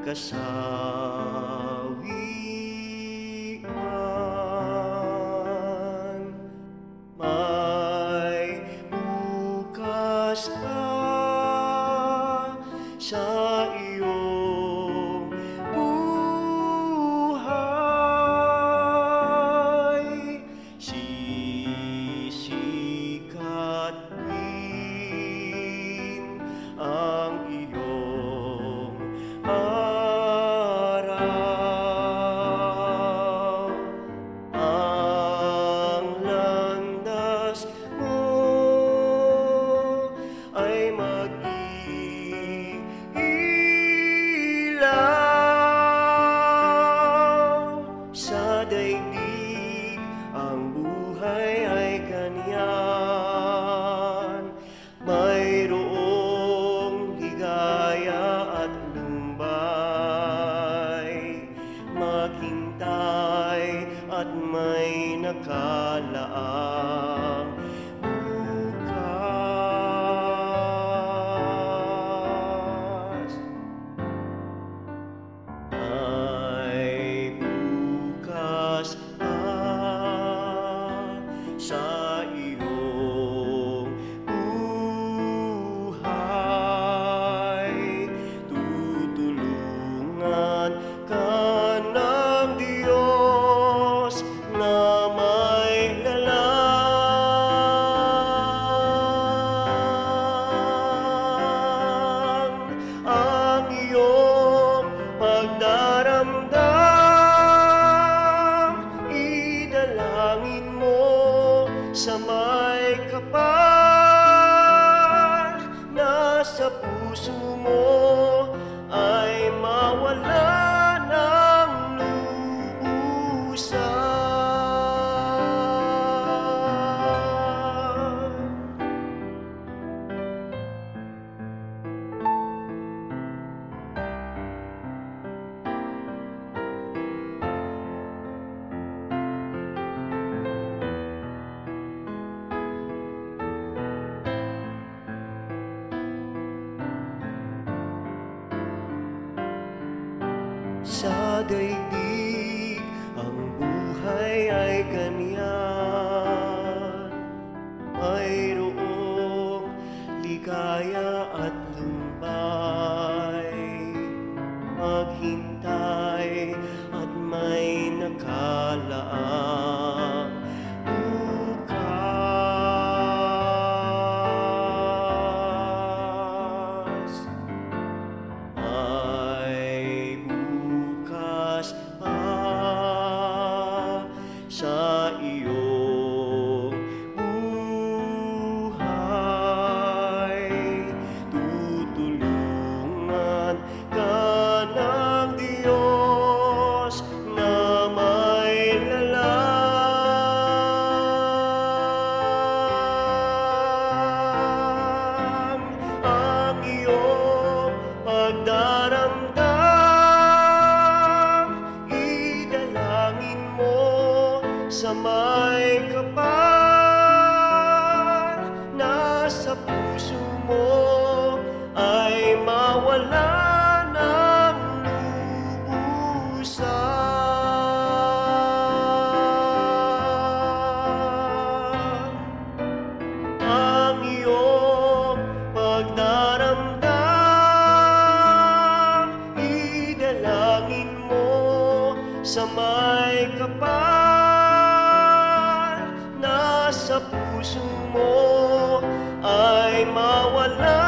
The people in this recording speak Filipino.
kasawian. May bukas ka sa iyong buhay. Sisikat din ang iyong araw. Ang landas mo ay mag-iilaw sa daigdig. Ang buhay ay ganyan, mayroong ligaya at lumbay. Maghintay at may nakalaang bukas. May bukas sa iyong buhay. Tutulungan ka ng Diyos na may lalang. Ang iyong pagdaramdam, idalangin mo sa may kapal. Nasa puso mo ay mawala ng lubusan. Sa daigdig ang buhay ay ganyan, mayroong ligaya at lumbay. Maghintay at may nakalaang bukas. May bukas sa iyong buhay. Tutulungan ka ng Diyos na may lalang. Ang iyong pagdaramdam, idalangin mo sa may kapal. Nasa puso mo ay mawala ng lubusan. Ang iyong pagdaramdam, idalangin mo sa may kapal. Nasa puso mo ay mawala